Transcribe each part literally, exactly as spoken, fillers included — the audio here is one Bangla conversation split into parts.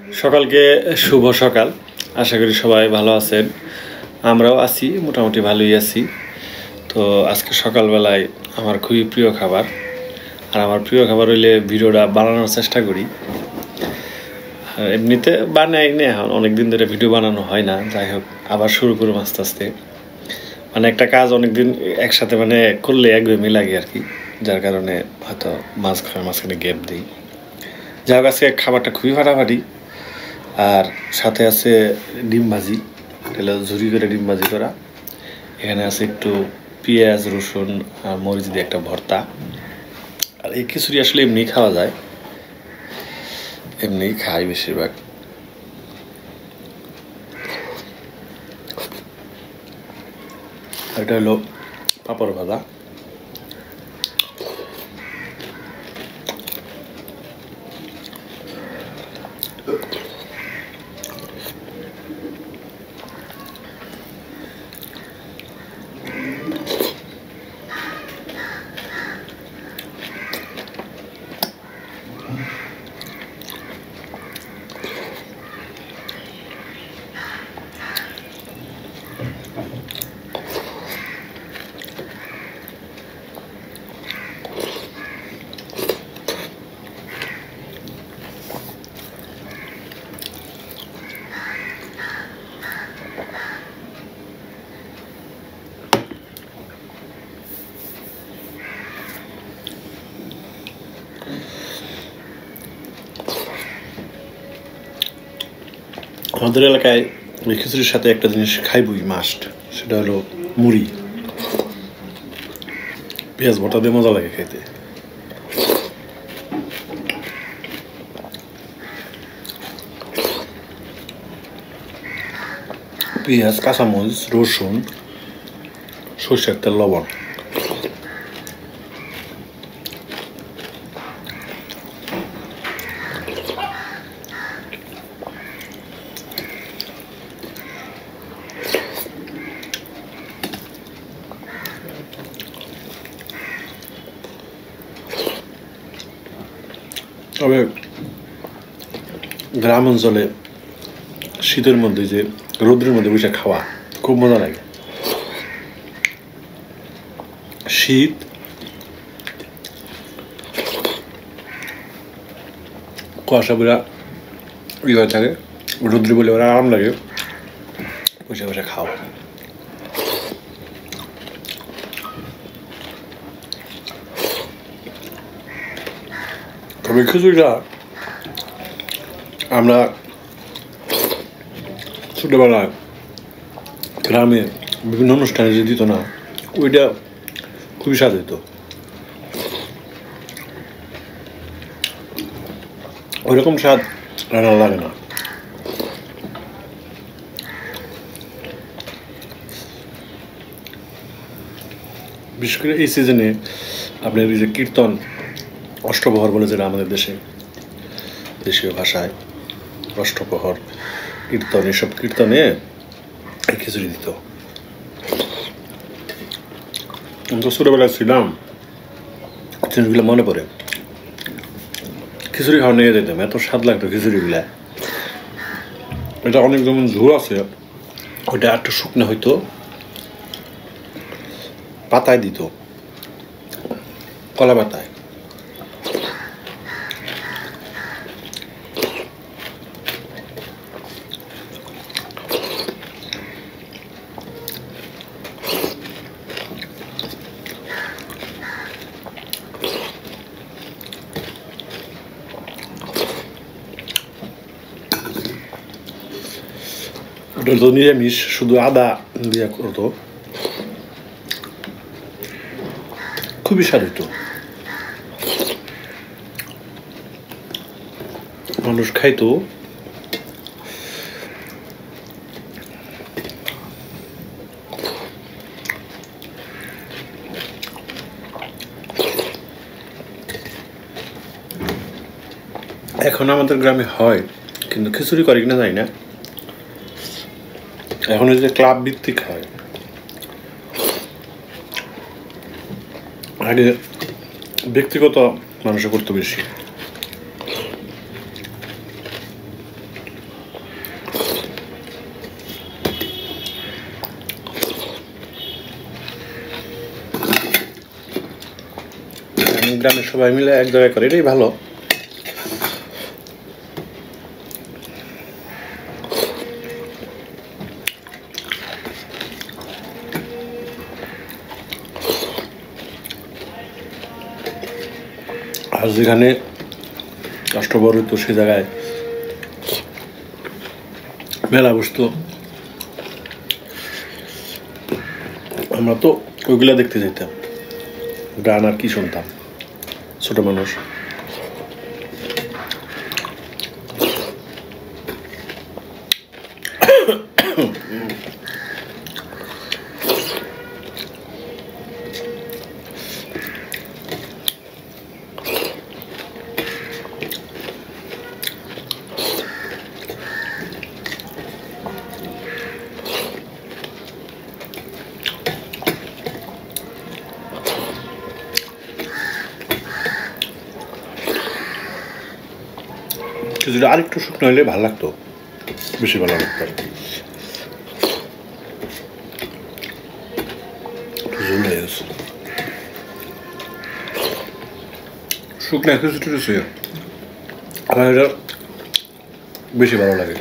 সকালকে শুভ সকাল। আশা করি সবাই ভালো আছেন, আমরাও আছি, মোটামুটি ভালোই আছি। তো আজকে সকালবেলায় আমার খুবই প্রিয় খাবার, আর আমার প্রিয় খাবার হইলে ভিডিওটা বানানোর চেষ্টা করি। এমনিতে বানাই না, এখন অনেকদিন ধরে ভিডিও বানানো হয় না। যাই হোক, আবার শুরু করুম আস্তে আস্তে। মানে একটা কাজ অনেকদিন একসাথে মানে করলে একদমই লাগে আর কি, যার কারণে হয়তো মাঝখানে মাঝখানে গ্যাপ দিই। যাই হোক, আজকে খাবারটা খুবই ফাটাফাটি, আর সাথে আছে ডিম ভাজি, তাহলে ঝুরি করে ডিম ভাজি করা। এখানে আছে একটু পেঁয়াজ রসুন আর মরিচ দিয়ে একটা ভর্তা। আর এই খিচুড়ি আসলে এমনি খাওয়া যায়, এমনি খাই বেশিরভাগ। এটা হলো পাঁপড় ভাজা। আমাদের এলাকায় ওই খিচুড়ির সাথে একটা জিনিস খাইবই মাস্ট, সেটা হলো মুড়ি। পেঁয়াজ ভর্তা দিয়ে মজা লাগে খাইতে। পেঁয়াজ, কাঁচামরিচ, রসুন, সরষের তেল, লবণ। তবে গ্রাম অঞ্চলে শীতের মধ্যে যে রোদ্রের মধ্যে বসে খাওয়া খুব মজা লাগে। শীত কুয়াশা বেড়া ইয়ে থাকে, রোদ্রে বলে ওরা আরাম লাগে বসে বসে খাওয়া। তবে খিচুড়িটা আমরা ছোটবেলায় গ্রামে বিভিন্ন অনুষ্ঠানে যে দিত না, ওইটা খুবই স্বাদ হইতো। ওইরকম স্বাদ রান্না লাগে না। বিশেষ করে এই সিজনে আপনার এই যে কীর্তন, অষ্টপ্রহর বলে যেটা আমাদের দেশে দেশীয় ভাষায় অষ্টপ্রহর কীর্তন, এসব কীর্তনে এই খিচুড়ি দিত। আমি তো ছোটবেলায় ছিলাম, জিনিসগুলো মনে পড়ে। খিচুড়ি খাওয়া নিয়ে যেতাম, এত স্বাদ লাগতো খিচুড়িগুলা। এটা অনেক যেমন ঝোল আছে, ওইটা একটু শুকনো হইতো, পাতায় দিত, কলা পাতায়। ওটা তো নিরামিষ, শুধু আদা দিয়ে করতো, খুবই স্বাদ হইতো। মানুষ খাইতো। এখন আমাদের গ্রামে হয়, কিন্তু খিচুড়ি করে কিনা যায় না। এখন যে ক্লাব ভিত্তিক হয়, আগে ব্যক্তিগত মানুষে করতো বেশি। গ্রামের সবাই মিলে এক জায়গায় করে, এটাই ভালো। আর যেখানে কাস্টমার হইতো সে জায়গায় মেলা বসতো, আমরা তো ওইগুলা দেখতে যেতাম, গান আর কি শুনতাম, ছোট মানুষ। খিচুড়ি আর একটু শুকনো হলে ভালো লাগতো, বেশি ভালো লাগতো আর কি। শুকনো খিচুড়ি শুয়ে আমার এটা বেশি ভালো লাগে।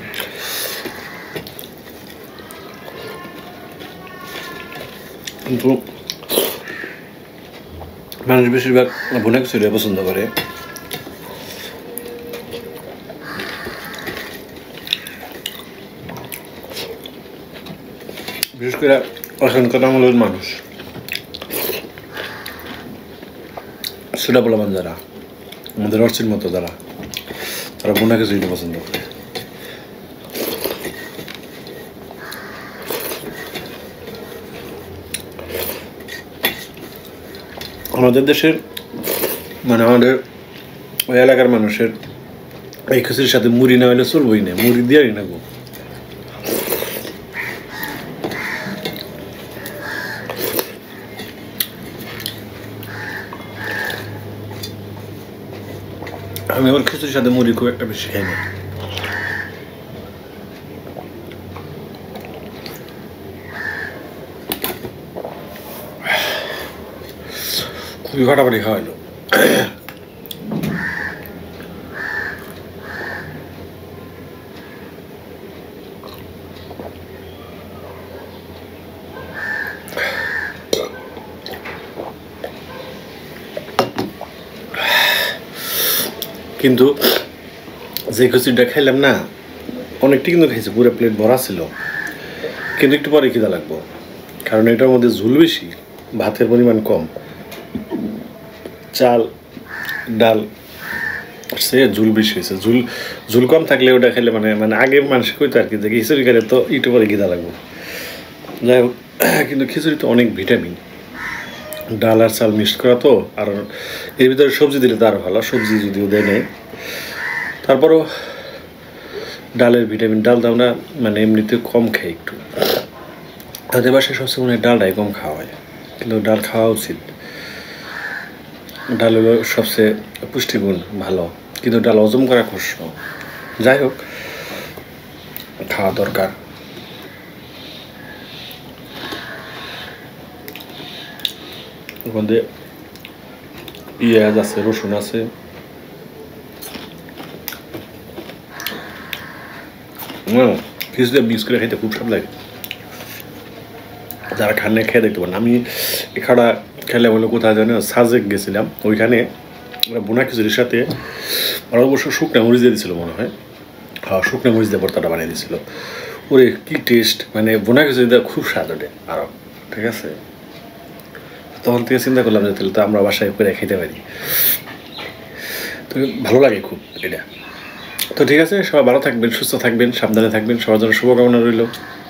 কিন্তু মানুষ বেশিরভাগ ভুনা খিচুড়ি পছন্দ করে। বিশেষ করে এখানকার আমলের মানুষ, সেটা বললাম যারা আমাদের অর্চির মতো যারা, তারা ভুনা খিচুড়ি পছন্দ করে। আমাদের দেশের মানে আমাদের ওই এলাকার মানুষের এই খিচুড়ির সাথে মুড়ি না হলে চলবই না, মুড়ি দিয়েই না গো। আমি আমার খিচুড়ির সাথে মুড়ি খুব একটা বেশি খাই না। খুবই ফাটাফাটি খাওয়াইলো। কিন্তু যে খিচুড়িটা খাইলাম না, অনেকটি কিন্তু খাইছে, পুরো প্লেট ভরা ছিল, কিন্তু একটু পরে খিদা লাগবো, কারণ এটার মধ্যে ঝুল বেশি, ভাতের পরিমাণ কম, চাল ডাল সে ঝুল বেশি হয়েছে। ঝুল ঝুল কম থাকলে ওটা খেলে মানে মানে আগে মানুষ কইতো আর কি যে খিচুড়ি খেলে তো একটু পরে খিদা লাগবো। যাই হোক, কিন্তু খিচুড়ি তো অনেক ভিটামিন, ডাল আর চাল মিক্সড করা তো, আর এর ভিতরে সবজি দিলে তো আরও ভালো, সবজি যদিও দেয় নেই, তারপরও ডালের ভিটামিন, ডাল তো আমরা মানে এমনিতে কম খাই একটু, তাদের বাসায় সবসময় মনে হয় ডালটাই কম খাওয়া হয়, কিন্তু ডাল খাওয়া উচিত। ডাল হলো সবচেয়ে পুষ্টিগুণ ভালো, কিন্তু ডাল হজম করা কষ্ট। যাই হোক, খাওয়া দরকার। ওখানে পেঁয়াজ আছে, রসুন আছে, খিচুড়ি মিক্স করে খাইতে খুব স্বাদ লাগে। যারা খান না খেয়ে দেখতে পারেন। আমি এখানে খেলে হলো কোথায় যেন সাজেক গেছিলাম, ওইখানে আমরা বোনা খিচুড়ির সাথে ওরা অবশ্য শুকনা মরিচ দিয়ে দিয়েছিল মনে হয়, হ্যাঁ শুকনা মরিচ দিয়ে ভর্তাটা বানিয়ে দিয়েছিল। ওরে কি টেস্ট, মানে বোনা খিচুড়ি দেওয়া খুব স্বাদ ওঠে আরও, ঠিক আছে। তখন থেকে চিন্তা করলাম যে তাহলে তো আমরা বাসায় করে খেতে পারি, তো ভালো লাগে খুব এটা। তো ঠিক আছে, সবাই ভালো থাকবেন, সুস্থ থাকবেন, সাবধানে থাকবেন, সবার জন্য শুভকামনা রইল।